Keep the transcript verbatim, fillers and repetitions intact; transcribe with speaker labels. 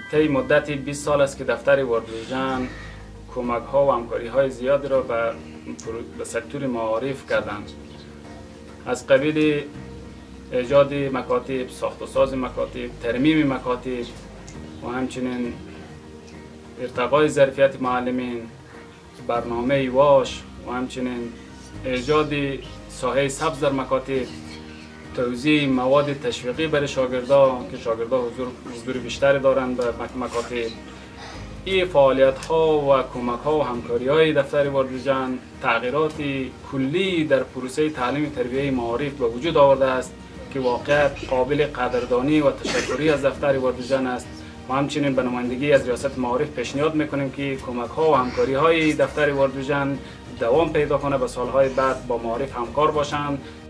Speaker 1: طی مدت بیست سال است که دفتر ورلد ویژن کمک ها و همکاری های زیادی را به به سکتور معارف کردند، از قبیل ایجاد مکاتب، ساخت و ساز مکاتب، ترمیم مکاتب و همچنین ارتقای ظرفیت معلمین، برنامه واش و همچنین ایجاد ساحه سبز در مکاتب، توزیع مواد تشویقی برای شاگردان که شاگردان حضور حضور بیشتری دارند به مکاتب. این فعالیت ها و کمک ها و همکاری های دفتر ورلد ویژن تغییرات کلی در پروسه تعلیم تربیه معارف به وجود آورده است که واقعیت قابل قدردانی و تشکری از دفتر ورلد ویژن است. و همچنین به نمایندگی از ریاست معارف پیشنهاد میکنیم که کمک ها و همکاری های دفتر ورلد ویژن دوام پیدا کنه، به سالهای بعد با معارف همکار باشند